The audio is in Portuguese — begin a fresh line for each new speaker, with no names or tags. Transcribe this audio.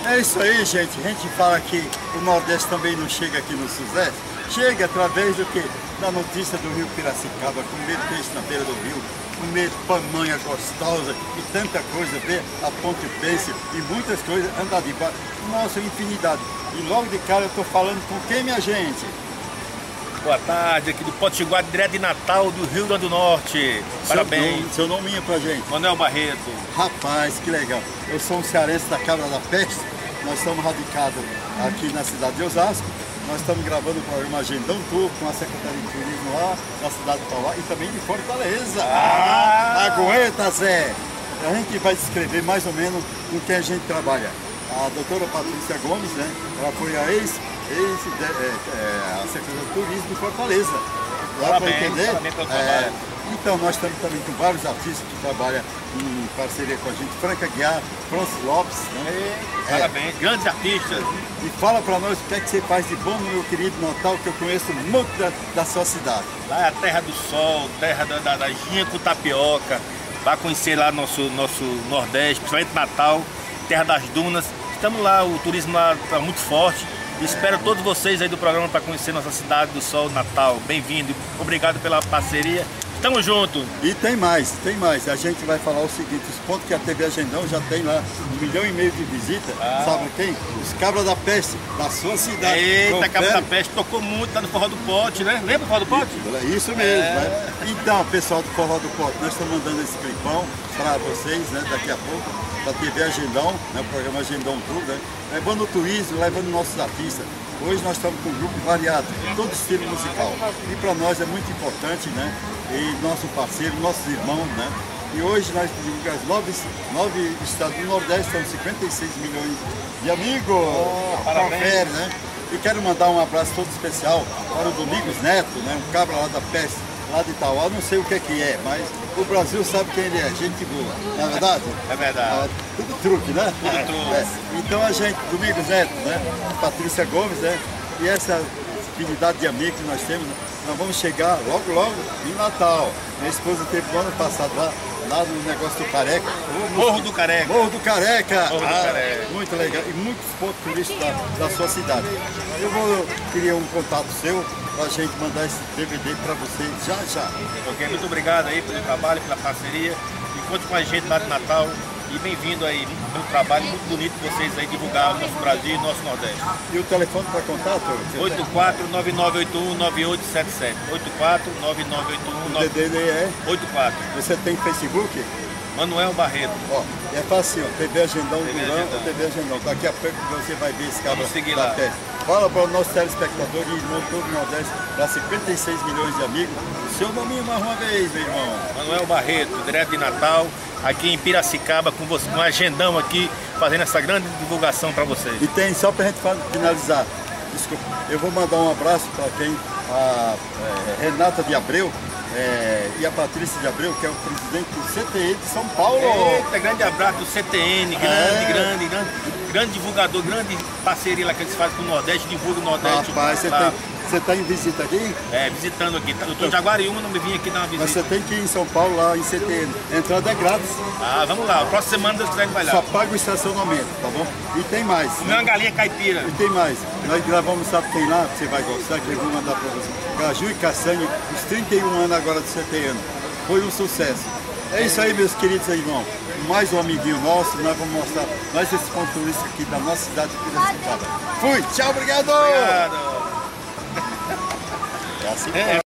É isso aí, gente. A gente fala que o Nordeste também não chega aqui no Sudeste. Chega através do que? Da notícia do Rio Piracicaba, comer peixe na beira do rio, comer pamonha gostosa e tanta coisa, ver a Ponte Pêncil e muitas coisas, andar de barco. Nossa, infinidade. E logo de cara eu estou falando com quem, minha gente?
Boa tarde, aqui do Potiguar, direto de Natal, do Rio Grande do Norte. Parabéns.
Seu nominho pra gente?
Manuel Barreto.
Rapaz, que legal. Eu sou um cearense da Cabra da Peste. Nós estamos radicados aqui na cidade de Osasco. Nós estamos gravando o programa Agendão Tour com a Secretaria de Turismo lá na cidade de Pauá e também de Fortaleza. Aguenta, Zé! A gente vai descrever mais ou menos com quem a gente trabalha. A doutora Patrícia Gomes, né? Ela foi a a Secretaria de Turismo de Fortaleza. Dá para entender?
Parabéns pelo trabalho.
Então, nós estamos também com vários artistas que trabalham em parceria com a gente. Franca Guiar, Francis Lopes. Né?
Parabéns, grandes artistas.
E fala para nós o que é que você faz de bom no meu querido Natal, que eu conheço muito da sua cidade.
Lá é a terra do sol, terra da ginha com tapioca. Vai conhecer lá nosso Nordeste, principalmente Natal, terra das dunas. Estamos lá, o turismo lá está muito forte. Espero todos vocês aí do programa para conhecer nossa cidade do sol, Natal. Bem-vindo, obrigado pela parceria. Tamo junto!
E tem mais. A gente vai falar o seguinte, os pontos que a TV Agendão já tem lá, 1,5 milhão de visitas. Sabe quem? Os Cabras da Peste, da sua cidade.
Eita, Cabra da Peste, tocou muito, tá no Forró do Pote, né? Lembra do Forró do Pote?
Isso mesmo, né? Então, pessoal do Forró do Pote, nós estamos mandando esse clipão para vocês, né? Daqui a pouco, da TV Agendão, né? O programa Agendão Tour, né? Levando o turismo, levando nossos artistas. Hoje nós estamos com um grupo variado, todo estilo musical. E para nós é muito importante, né? E nosso parceiro, nossos irmãos, né? E hoje nós divulgamos 9 estados do Nordeste, são 56 milhões de amigos.
Parabéns,
né? E quero mandar um abraço todo especial para o Domingos Neto, né? Um cabra lá da Peste, lá de Itauá, não sei o que é, mas o Brasil sabe quem ele é, gente boa, não é verdade?
É verdade.
Tudo truque, né?
Tudo truque.
Então a gente, Domingos Neto, né? Patrícia Gomes, né? E essa infinidade de amigos que nós temos, nós vamos chegar logo em Natal. Minha esposa teve no ano passado lá no negócio do Careca.
Morro do Careca.
Morro do Careca.
Morro do Careca.
Muito legal. E muitos pontos turísticos da sua cidade. Queria um contato seu para a gente mandar esse DVD para você já.
Ok, muito obrigado aí pelo trabalho, pela parceria. E conte com a gente lá de Natal. E bem-vindo aí pelo trabalho muito bonito de vocês aí divulgar o nosso Brasil e o nosso Nordeste.
E o telefone para contato?
84-9981-9877. 84-9981-9877.
DDD é? 84. Você tem Facebook?
Manuel Barreto.
Ó, é fácil, TV Agendão Durão ou TV Agendão. Daqui a pouco você vai ver esse cara.
Vamos seguir lá.
Fala para o nosso telespectador e irmão todo o Nordeste, para 56 milhões de amigos. O seu nome mais uma vez, meu irmão.
Manuel Barreto, direto de Natal, aqui em Piracicaba, com você, com um agendão aqui, fazendo essa grande divulgação para vocês.
E tem, só para a gente finalizar, desculpa, eu vou mandar um abraço para quem? A Renata de Abreu. E a Patrícia de Abreu, que é o presidente do CTN de São Paulo.
Eita, grande abraço do CTN, grande divulgador, grande parceria lá que eles fazem com o Nordeste, divulga o Nordeste.
Rapaz, você está em visita aqui?
Visitando aqui. Eu estou em Jaguariúna, não me vim aqui dar uma visita.
Mas você tem que ir em São Paulo, lá em CTN. A entrada é grátis.
Vamos lá. Próxima semana, Deus quiser, vai lá.
Só paga o estacionamento, tá bom? E tem mais.
Comer uma galinha caipira.
E tem mais. Nós gravamos, sabe quem lá? Você vai gostar, que eu vou mandar para você. Caju e Castanho, os 31 anos agora do CTN. Foi um sucesso. É isso aí, meus queridos irmãos. Mais um amiguinho nosso, nós vamos mostrar mais esse ponto turístico aqui da nossa cidade de Piracicaba. Fui, tchau, obrigado!
Obrigado!
É assim.